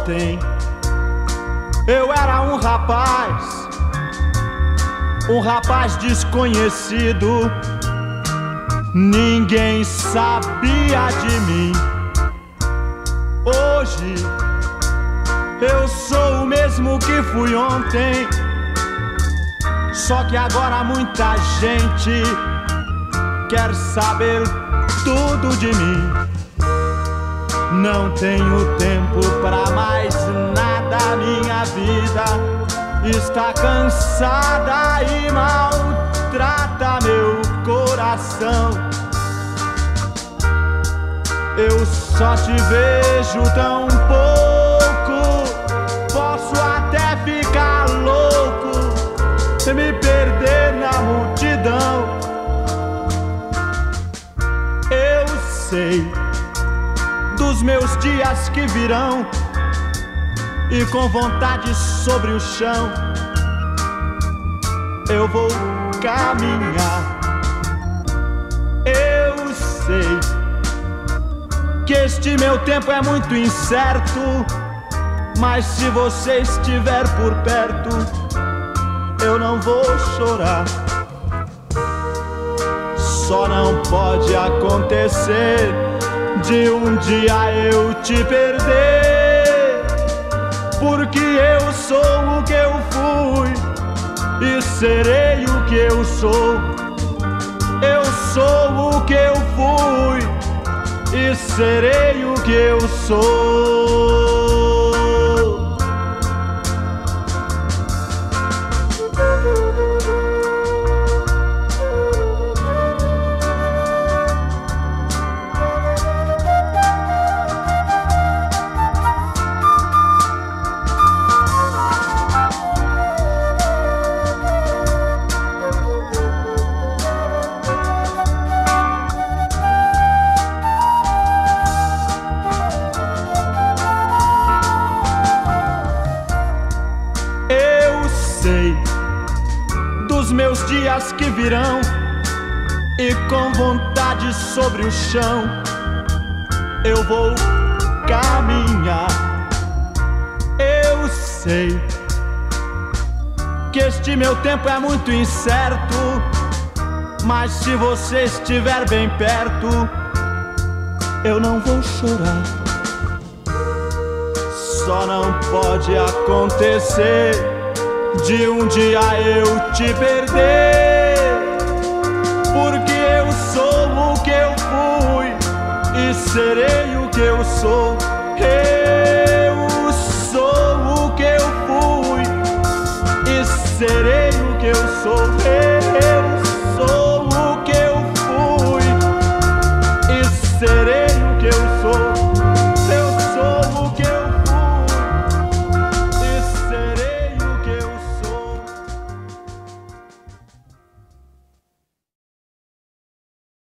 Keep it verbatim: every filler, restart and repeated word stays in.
ontem eu era um rapaz, um rapaz desconhecido. Ninguém sabia de mim. Hoje eu sou o mesmo que fui ontem, só que agora muita gente quer saber tudo de mim. Não tenho tempo pra mais nada, minha vida está cansada e maltrata meu coração. Eu só te vejo tão pouco, posso até ficar louco e me perder na multidão. Eu sei dos meus dias que virão, e com vontade sobre o chão eu vou caminhar. Eu sei que este meu tempo é muito incerto, mas se você estiver por perto, eu não vou chorar. Só não pode acontecer de um dia eu te perder, porque eu sou o que eu fui e serei o que eu sou. Eu sou o que eu fui e serei o que eu sou. Sei dos meus dias que virão, e com vontade sobre o chão eu vou caminhar. Eu sei que este meu tempo é muito incerto, mas se você estiver bem perto, eu não vou chorar. Só não pode acontecer de um dia eu te perder, porque eu sou o que eu fui e serei o que eu sou. Eu sou o que eu fui e serei o que eu sou.